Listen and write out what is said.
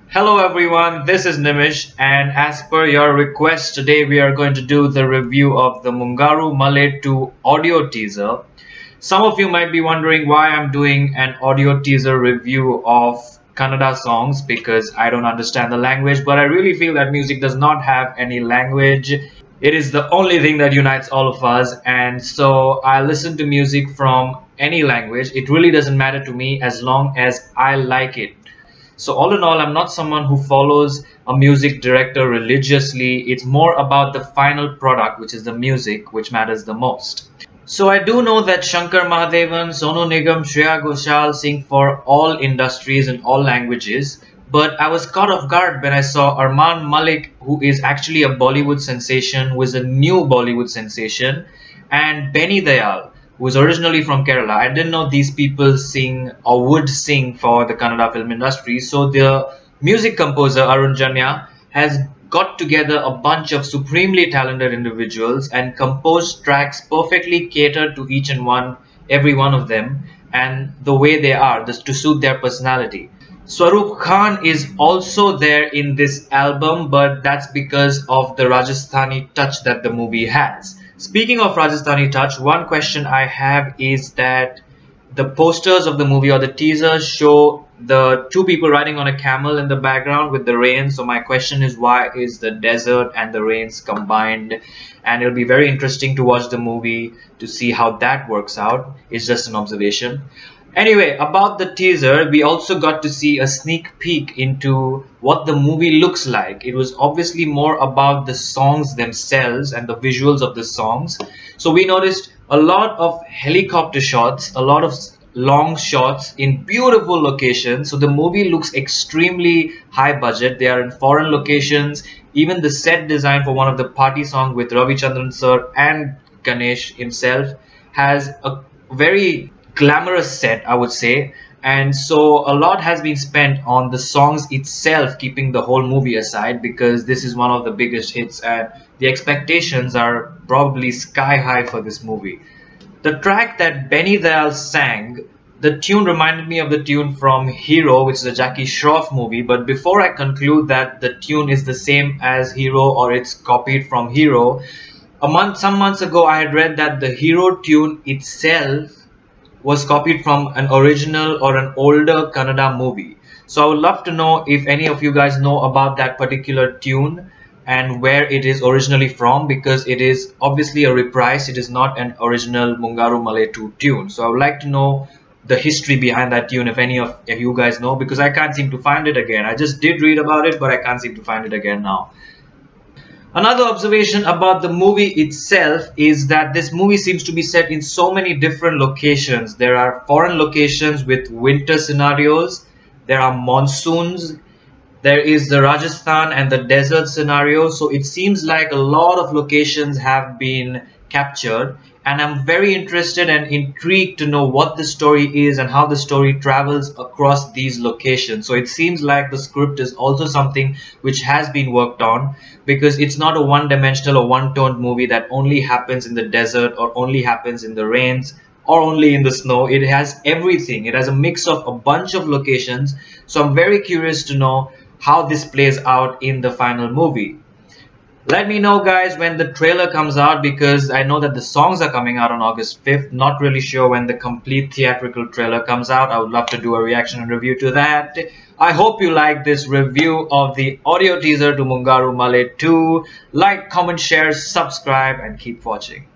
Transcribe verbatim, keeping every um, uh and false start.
Hello everyone, this is Nimish, and as per your request, today we are going to do the review of the Mungaru Male two audio teaser. Some of you might be wondering why I'm doing an audio teaser review of Kannada songs, because I don't understand the language, but I really feel that music does not have any language. It is the only thing that unites all of us, and so I listen to music from any language. It really doesn't matter to me as long as I like it. So all in all, I'm not someone who follows a music director religiously. It's more about the final product, which is the music, which matters the most. So I do know that Shankar Mahadevan, Sonu Nigam, Shreya Ghoshal sing for all industries and all languages. But I was caught off guard when I saw Armaan Malik, who is actually a Bollywood sensation, who is a new Bollywood sensation, and Benny Dayal, who is originally from Kerala. I didn't know these people sing or would sing for the Kannada film industry. So the music composer Arun Janya has got together a bunch of supremely talented individuals and composed tracks perfectly catered to each and one, every one of them, and the way they are, this to suit their personality. Swaroop Khan is also there in this album, but that's because of the Rajasthani touch that the movie has. Speaking of Rajasthani touch, one question I have is that the posters of the movie or the teasers show the two people riding on a camel in the background with the rain. So my question is, why is the desert and the rains combined? And it'll be very interesting to watch the movie to see how that works out. It's just an observation. Anyway, about the teaser, we also got to see a sneak peek into what the movie looks like. It was obviously more about the songs themselves and the visuals of the songs. So we noticed a lot of helicopter shots, a lot of long shots in beautiful locations. So the movie looks extremely high budget. They are in foreign locations. Even the set design for one of the party songs with Ravi Chandran sir and Ganesh himself has a very glamorous set, I would say. And so a lot has been spent on the songs itself, keeping the whole movie aside, because this is one of the biggest hits and the expectations are probably sky high for this movie. The track that Benny Dayal sang, the tune reminded me of the tune from Hero, which is a Jackie Shroff movie. But before I conclude that the tune is the same as Hero or it's copied from Hero, a month, some months ago I had read that the Hero tune itself was copied from an original or an older Kannada movie. So I would love to know if any of you guys know about that particular tune and where it is originally from, because it is obviously a reprise. It is not an original Mungaru Male two tune. So I would like to know the history behind that tune, if any of you guys know, because I can't seem to find it again. I just did read about it, but I can't seem to find it again now. Another observation about the movie itself is that this movie seems to be set in so many different locations. There are foreign locations with winter scenarios, there are monsoons, there is the Rajasthan and the desert scenario. So it seems like a lot of locations have been captured, and I'm very interested and intrigued to know what the story is and how the story travels across these locations. So it seems like the script is also something which has been worked on, because it's not a one-dimensional or one-toned movie that only happens in the desert or only happens in the rains or only in the snow. It has everything. It has a mix of a bunch of locations. So I'm very curious to know how this plays out in the final movie. Let me know, guys, when the trailer comes out, because I know that the songs are coming out on August fifth. Not really sure when the complete theatrical trailer comes out. I would love to do a reaction and review to that. I hope you like this review of the audio teaser to Mungaru Male two. Like, comment, share, subscribe, and keep watching.